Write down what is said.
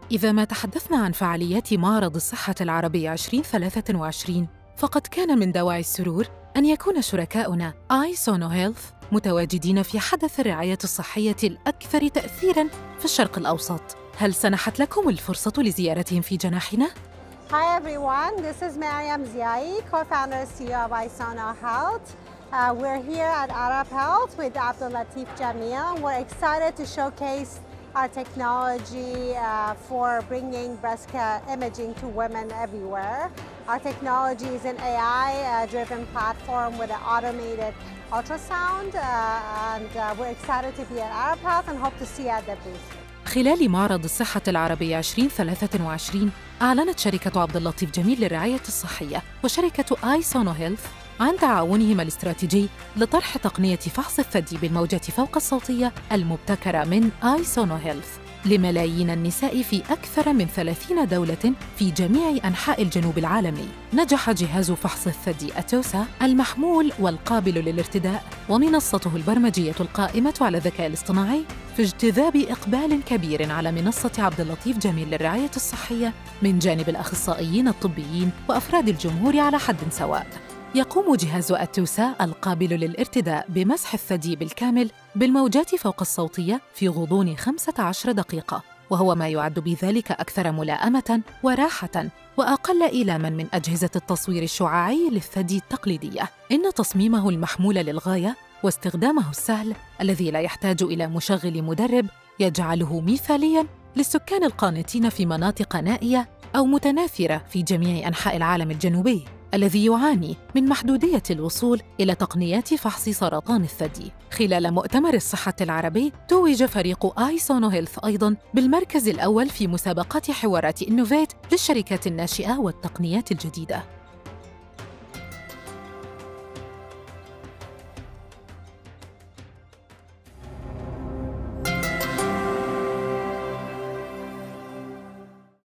إذا ما تحدثنا عن فعاليات معرض الصحة العربي 2023 فقد كان من دواعي السرور أن يكون شركاؤنا آيسونو هيلث متواجدين في حدث الرعاية الصحية الأكثر تأثيراً في الشرق الأوسط. هل سنحت لكم الفرصة لزيارتهم في جناحنا؟ Hi everyone, this is Mariam Ziai, co-founder and CEO of Isono Health. We're here at Arab Health with Abdul Latif Jamil. We're excited to showcase our technology for bringing breast imaging to women everywhere. Our technology is an AI-driven platform with an automated ultrasound, and we're excited to be at Arab Health and hope to see you at the booth. خلال معرض الصحة العربي 2023 أعلنت شركة عبد اللطيف جميل للرعاية الصحية وشركة آيسونو هيلث عن تعاونهما الاستراتيجي لطرح تقنية فحص الثدي بالموجات فوق الصوتية المبتكرة من آيسونو هيلث لملايين النساء في أكثر من 30 دولة في جميع أنحاء الجنوب العالمي. نجح جهاز فحص الثدي أتوسا المحمول والقابل للارتداء ومنصته البرمجية القائمة على الذكاء الاصطناعي في اجتذاب إقبال كبير على منصة عبد اللطيف جميل للرعاية الصحية من جانب الأخصائيين الطبيين وأفراد الجمهور على حد سواء. يقوم جهاز أتوسا القابل للارتداء بمسح الثدي بالكامل بالموجات فوق الصوتية في غضون 15 دقيقة، وهو ما يعد بذلك أكثر ملائمة وراحة وأقل إيلاما من أجهزة التصوير الشعاعي للثدي التقليدية. إن تصميمه المحمول للغاية واستخدامه السهل الذي لا يحتاج إلى مشغل مدرب يجعله مثالياً للسكان القانتين في مناطق نائية أو متناثرة في جميع أنحاء العالم الجنوبي الذي يعاني من محدودية الوصول إلى تقنيات فحص سرطان الثدي. خلال مؤتمر الصحة العربي توج فريق آيسونو هيلث أيضاً بالمركز الأول في مسابقات حوارات إنوفيت للشركات الناشئة والتقنيات الجديدة.